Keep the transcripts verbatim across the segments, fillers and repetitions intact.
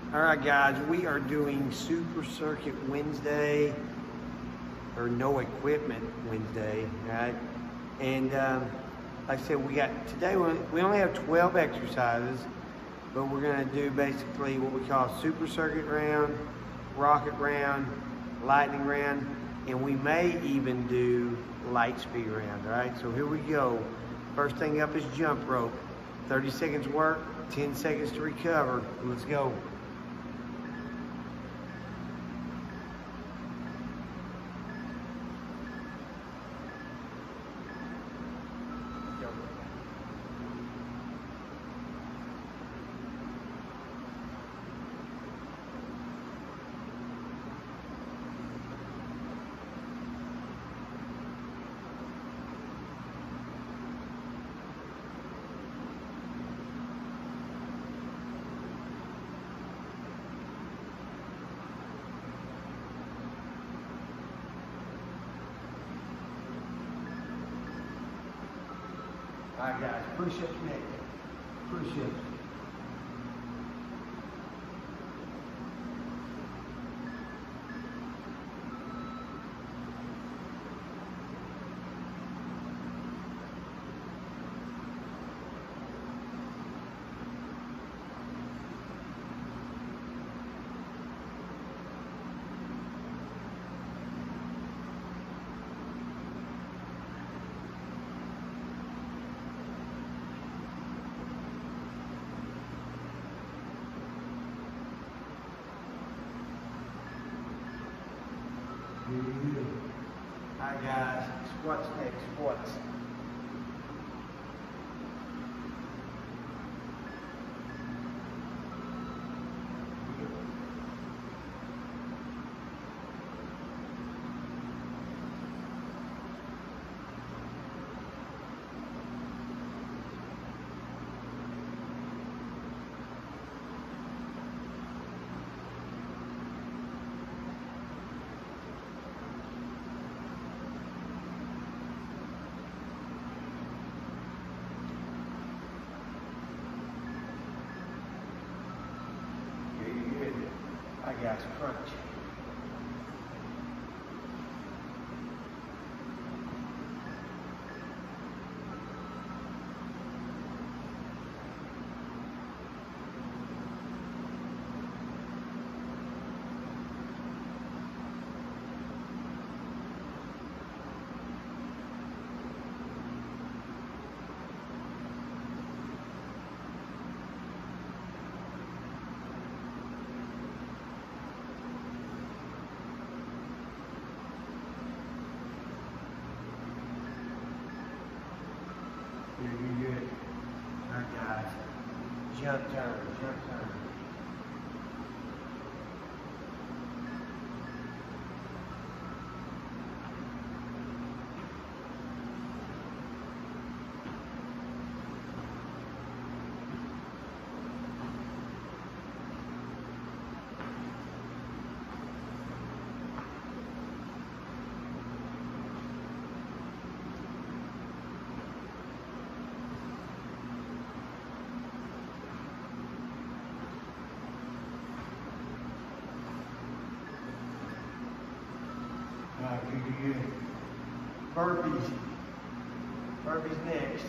All right, guys, we are doing Super Circuit Wednesday, or No Equipment Wednesday, right? And um, like I said, we got today. We only have twelve exercises, but we're gonna do basically what we call Super Circuit round, Rocket round, Lightning round, and we may even do Light Speed round. All right, so here we go. First thing up is jump rope. thirty seconds work, ten seconds to recover. Let's go. All right, guys, push-ups next. Push-ups. All right, guys, squats next, squats. All right, guys, crunch. You're good. All right, guys. Jump turn, jump turn. All right, you're good. Burpees. Burpees next.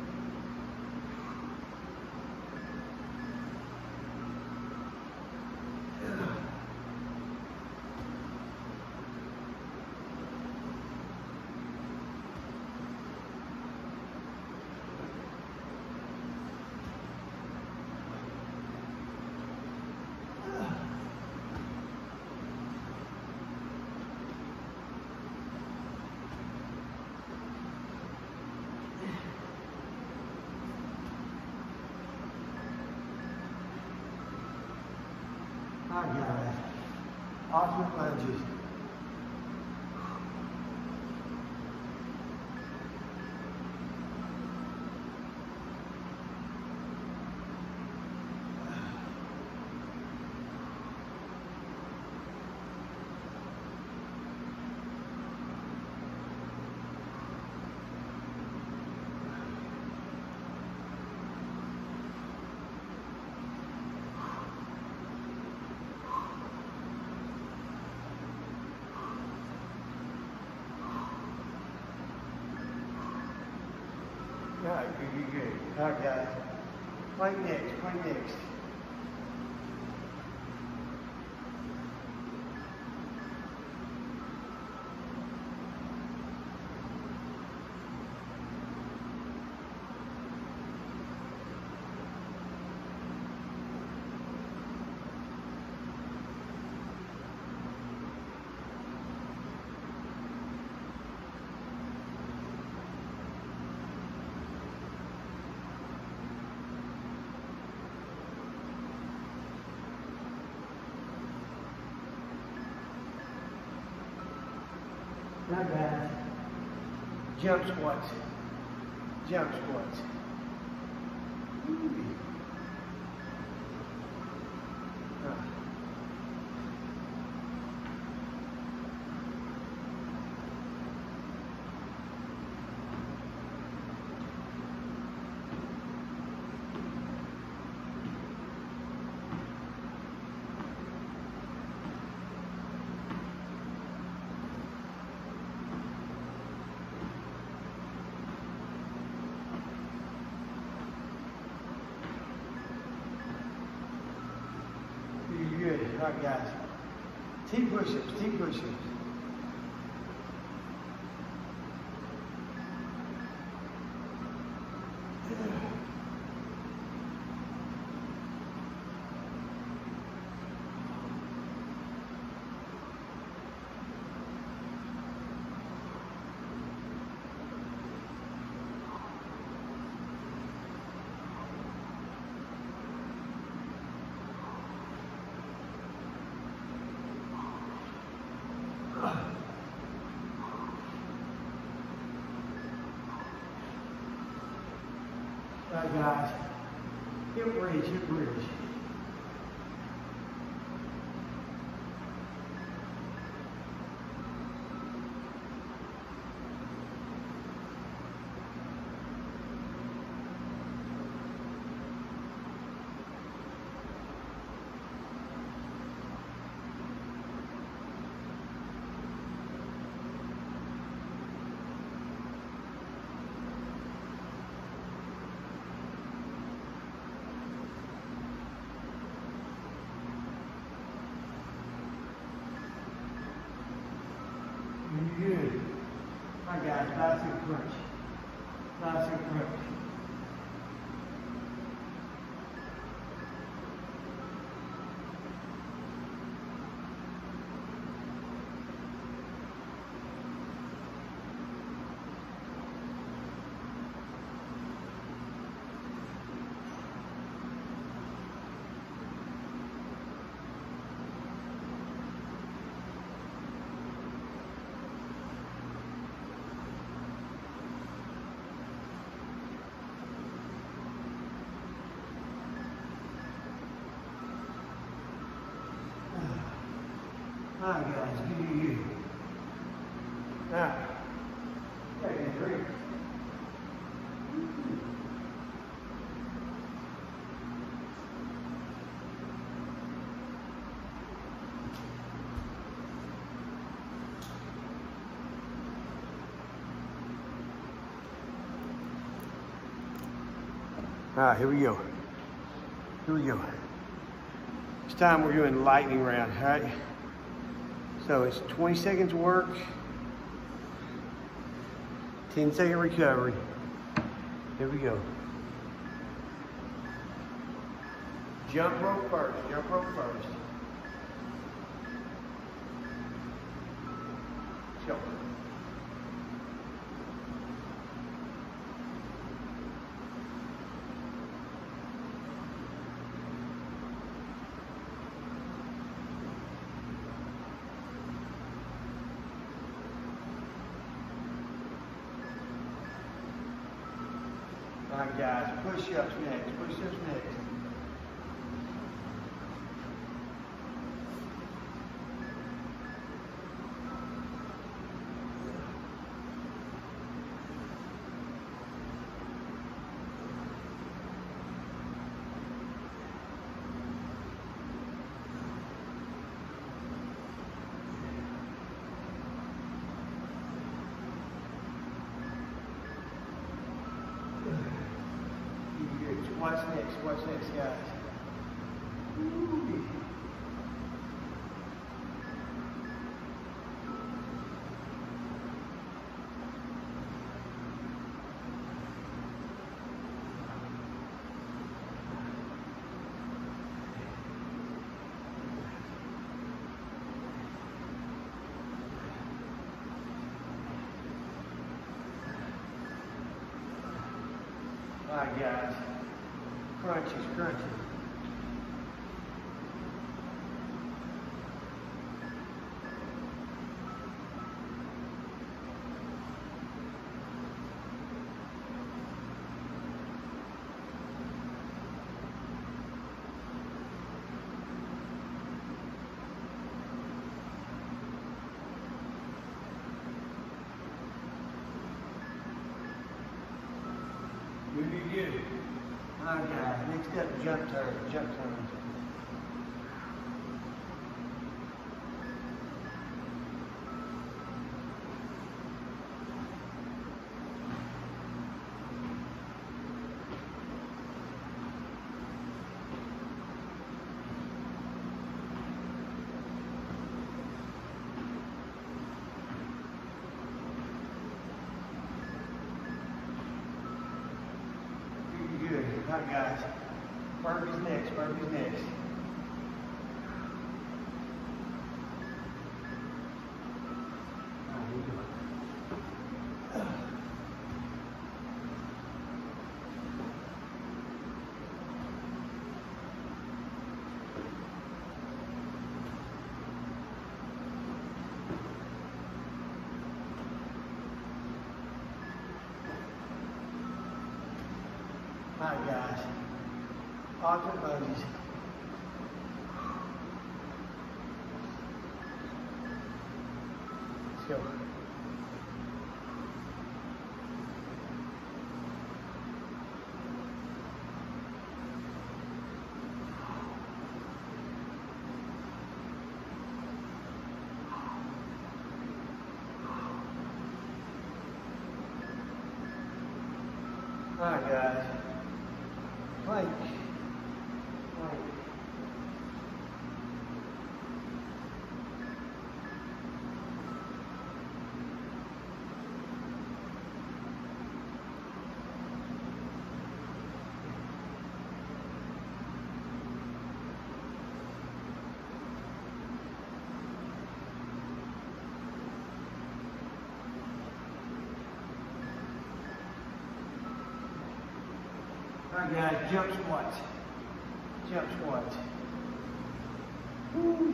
All right, guys. Alternate lunges. right, good, good, good. All right, guys. Plank next, plank next. Not bad. Jump squats. Jump squats. Ooh. Ah. Good. All right, guys. T push-ups, T push-ups. All right, guys. Hip bridge, hip bridge. Good. All right, guys, bicep crunch. Bicep crunch. All right, guys, give you you. Now, take a drink. All right, here we go. Here we go. This time we're doing lightning round, all right? So it's twenty seconds work, ten second recovery. Here we go. Jump rope first, jump rope first. Go. All right, guys, push-ups next, push-ups next. Good. watch this, guys. Ooh. All right, guys. Crunches, crunches. Really good. All right, guys. Next up, jump turn. Jump turn. Good. All right, guys. Burpees next. Burpees next. All right, guys. Alternate lunges. Let's go. All right, guys. Plank. Plank. All right, guys, jump squats. Jump squats. Woo.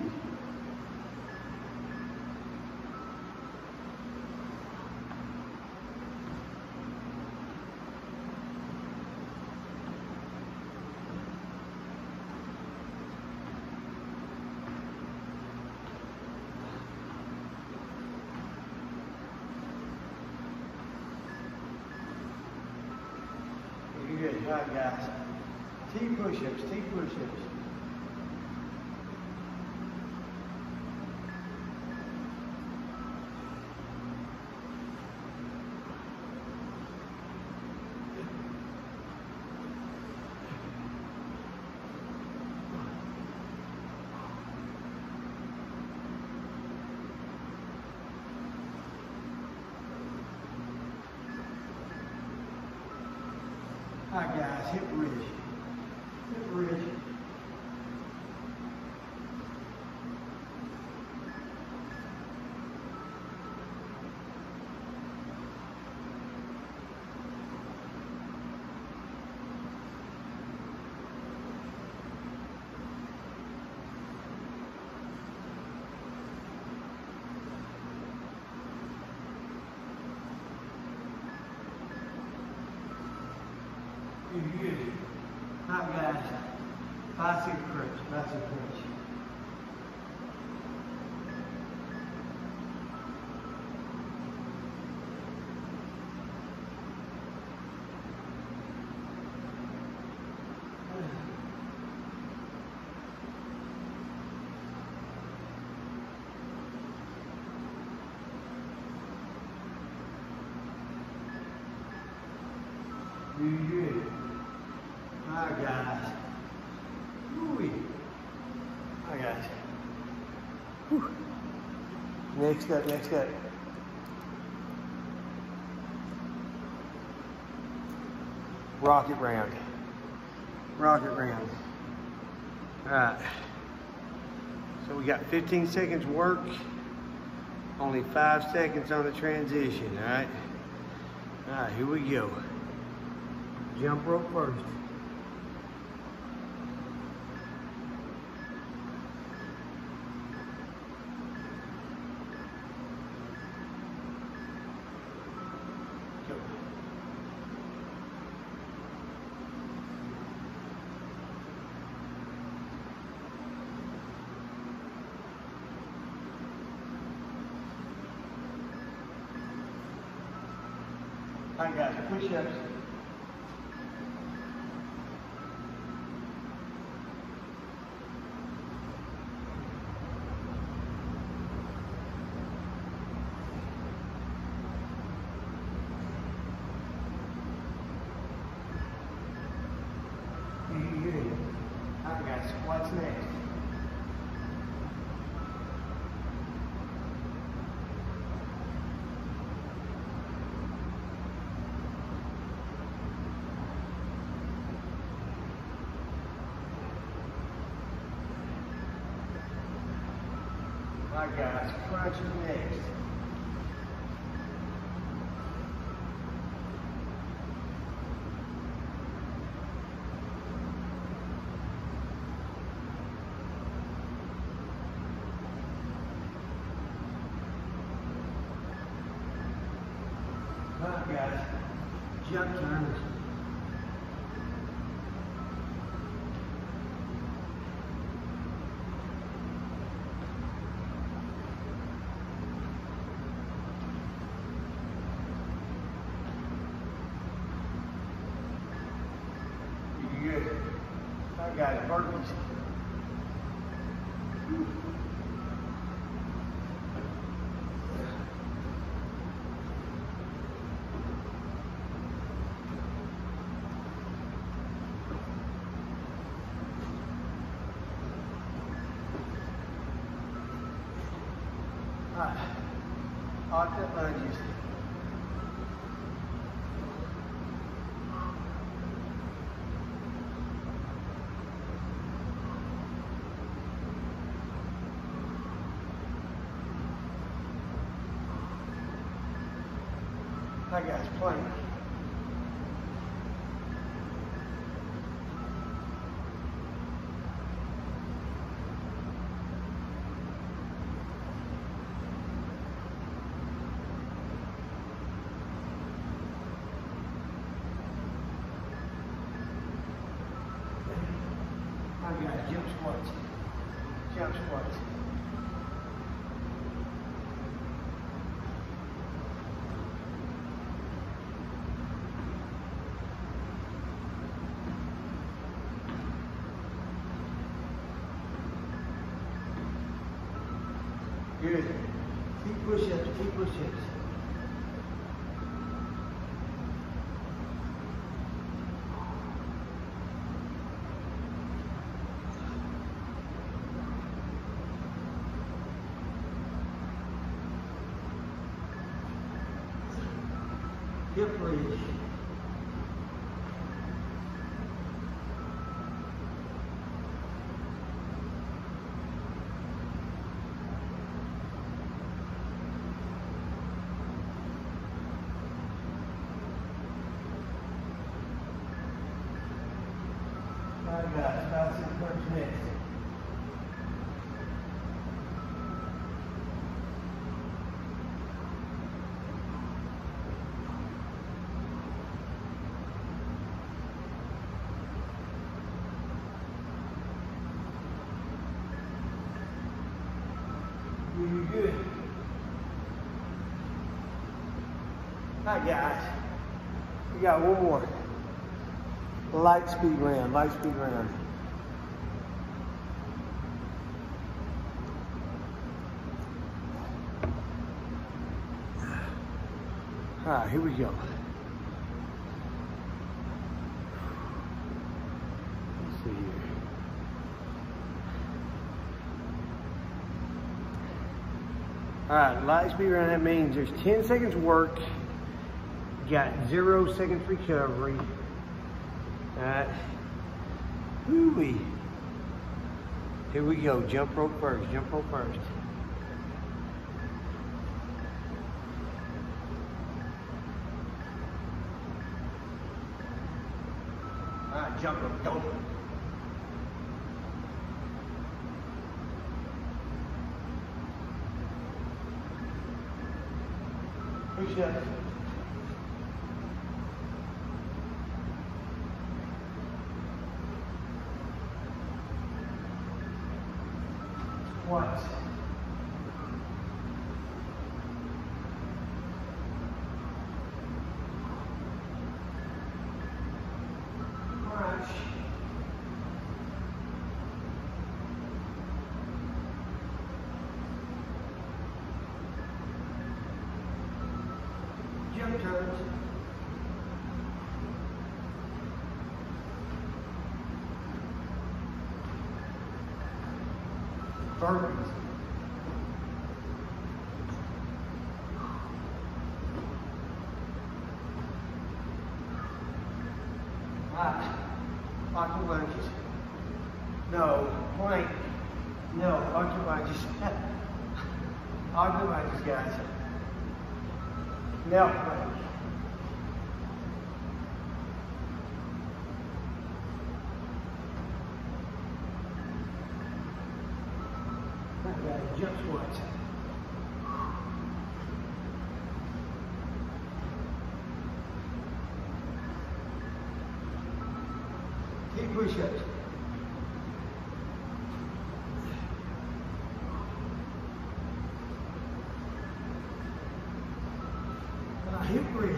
Good. All right, guys. T push-ups, T push-ups. All right, guys, hip bridge. Hip bridge. Good. All right, guys. Bicep crunch, bicep crunch. Good. All right, guys. Whew. Next up, next up. Rocket round. Rocket round. All right. So we got fifteen seconds work, only five seconds on the transition, all right? All right, here we go. Jump rope first. Go. All right, guys, push-ups. Good. All right, guys, squats next. All right, guys, crunches next. All right, guys, jump turns. Good. All right, guys, burpees. All right, octave lunges. Hi guys, plank. Hi guys, jump squats. Jump squats. Good. Keep push-ups, keep push-ups. Hip bridge. All right, guys, bicep crunch next. Really good. All right, guys, we got one more. Light speed round, light speed round. All right, here we go. Let's see here. All right, light speed run, that means there's ten seconds work, got zero seconds recovery. All right, woo-wee. Here we go, jump rope first, jump rope first. All right, jump rope, go. Push-ups. Squats. Crunch. Jump turns. Burpees. Ah, aqua lunges. No, plank. No, aqua lunges. Aqua lunges, guys. No plank. Okay, jump squats. Keep push-ups. Uh, hip bridge.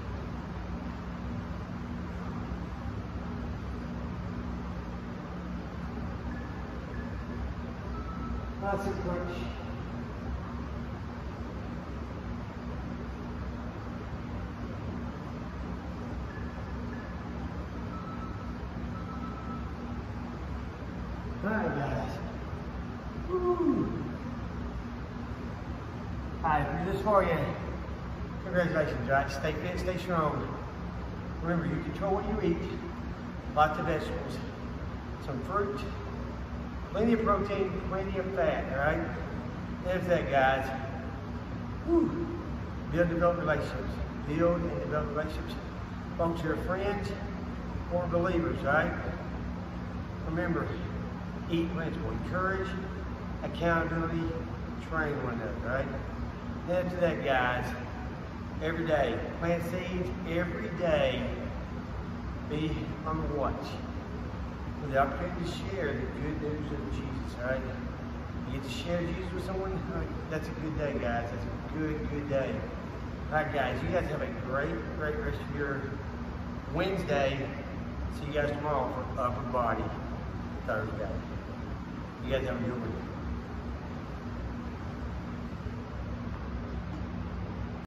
That's a crunch. All right, guys. Woo. All right, if you're this far yet, congratulations, right? Stay fit, stay strong. Remember, you control what you eat. Lots of vegetables, some fruit, plenty of protein, plenty of fat, all right? There's that, guys. Woo. Build and develop relationships. Build and develop relationships. Both your friends or believers, right? Remember, eat principle. Encourage, accountability, train one another, right? Then after that, guys, every day, plant seeds every day. Be on the watch for the opportunity to share the good news of Jesus, right? You get to share Jesus with someone, that's a good day, guys. That's a good, good day. All right, guys, you guys have a great, great rest of your Wednesday. See you guys tomorrow for Upper Body Thursday. You guys have a good one.